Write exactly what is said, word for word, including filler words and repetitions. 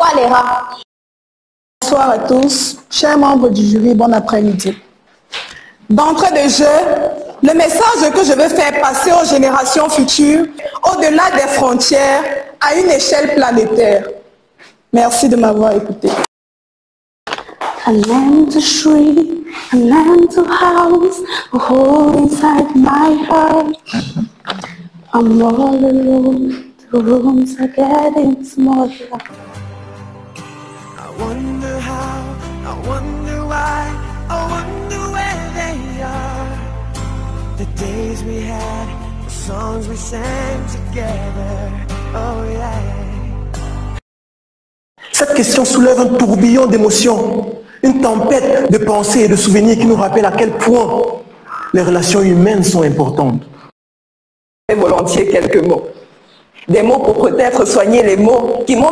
Léra. Bonsoir à tous, chers membres du jury, bon après-midi. D'entrée de jeu, le message que je veux faire passer aux générations futures, au-delà des frontières, à une échelle planétaire. Merci de m'avoir écouté. A land to shriek, a land to house, a hole inside my heart. I'm all alone, the rooms are getting smaller. I wonder how, I wonder why, I wonder where they are. The days we had, the songs we sang together, oh yeah. Cette question soulève un tourbillon d'émotions, une tempête de pensées et de souvenirs qui nous rappelle à quel point les relations humaines sont importantes. Volontiers quelques mots. Des mots pour peut-être soigner les mots qui montrent